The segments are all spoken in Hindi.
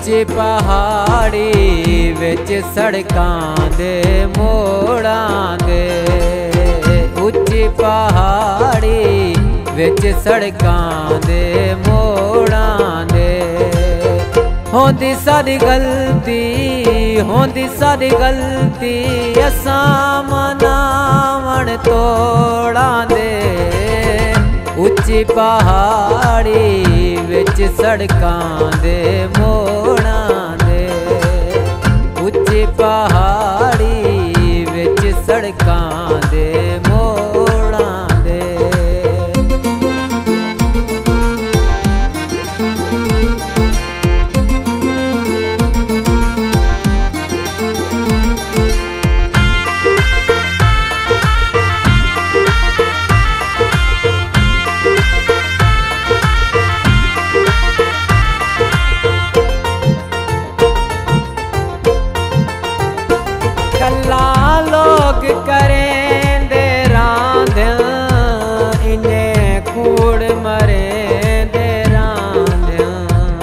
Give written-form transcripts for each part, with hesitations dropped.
ਉੱਚੀ ਪਹਾੜੀ ਵਿੱਚ ਸੜਕਾਂ ਦੇ ਮੋੜਾਂ ਦੇ, ਉੱਚੀ ਪਹਾੜੀ ਵਿੱਚ ਸੜਕਾਂ ਦੇ ਮੋੜਾਂ ਦੇ। होंदी सारी गलती असां मनावण तोड़ां दे। उच्ची पहाड़ी विच सड़कां दे मोड़ां दे, उच्ची पहाड़ी विच सड़कां दे मोड़ां दे। कल्ला लोग करेंदे रांधियां, इन्हें कूड़ मरेंदे रांधियां।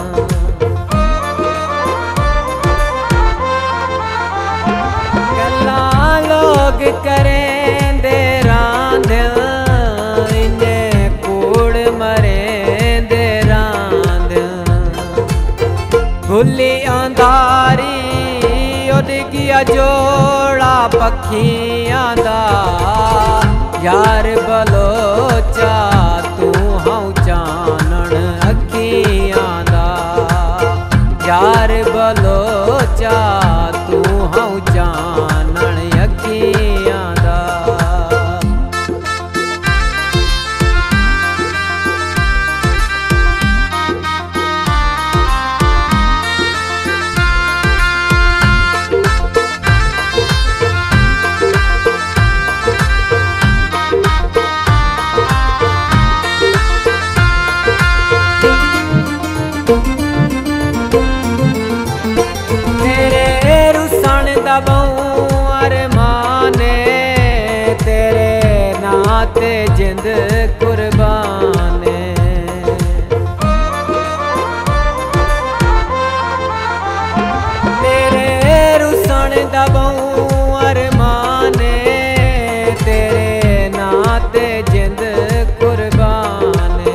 कल्ला लोग करेंदे रांधियां, इन्हें कूड़ मरेंदे रांधियां। भुली अंधारी उड़गिया जोड़ा पखियां दा, यार बलोचा तू हूं चानण अखियां दा। यार बलोचा तू हूं चानण अखियां दा। अरमाने तेरे नाते जिंद कुर्बाने। तेरे रुसन दबाऊं अरमाने, तेरे नाते जिंद कुर्बाने।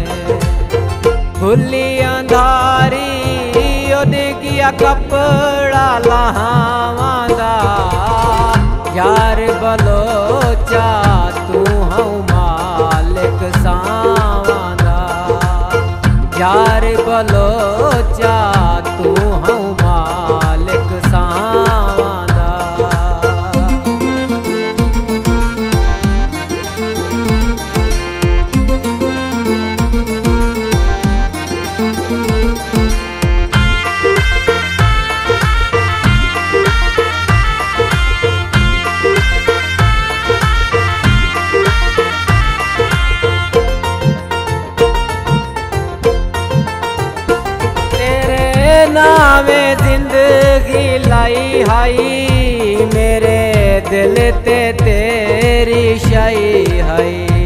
भुली अंधारी उड़गिया कपड़ा लहावां दा, यार बलोचा तू हूं मालिक सावां दा। यार बलोचा तू हूं मालिक सावां दा। नावे जिंदगी लाई हाई, मेरे दिल ते तेरी शाई हाई।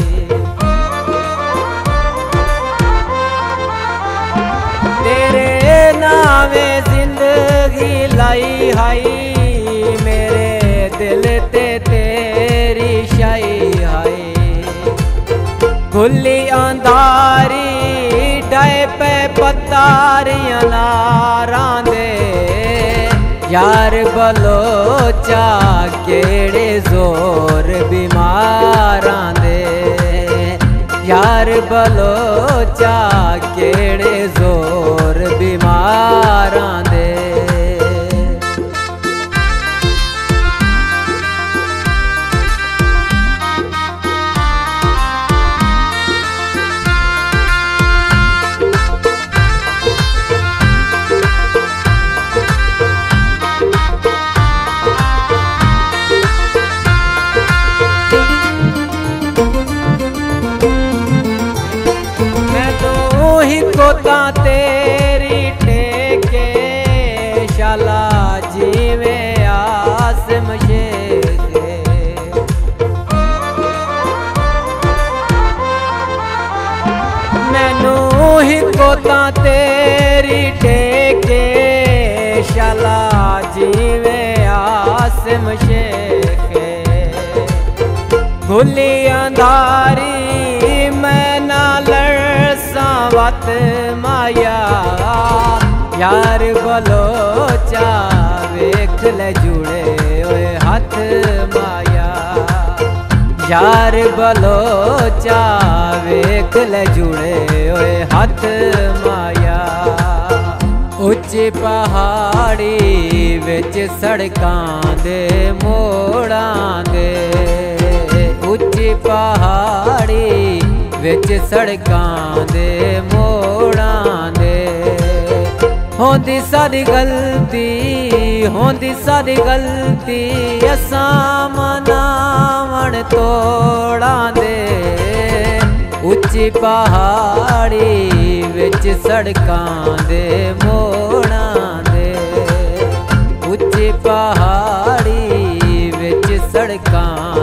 तेरे नावे जिंदगी लाई हाई, मेरे दिल ते तेरी शाई हाई। खुली अंधारी डाए पे पतारियां नारां दे, यार बलोचा केड़े जोर बीमारां दे। यार बलोचा केड़े जोर बीमारां दे। कोता तेरी टेके शाला जीवे आसम शेखे। मैनू ही कोता तेरी टेके के शाला जीवे आसिम शेखे खुली अंधारी मैं ना लड़सा वत माया यार बलोचा वेख ले जुड़े ओए हाथ माया यार बलोचा वेख ले जुड़े ओए हाथ माया उच्ची पहाड़ी विच सड़कां दे मोड़ां दे उच्ची पहाड़ी विच सड़कां दे मोड़ां दे होंदी सारी गलती असां मनावण तोड़ां दे उच्ची पहाड़ी विच सड़कां दे मोड़ां दे उच्ची पहाड़ी विच सड़कां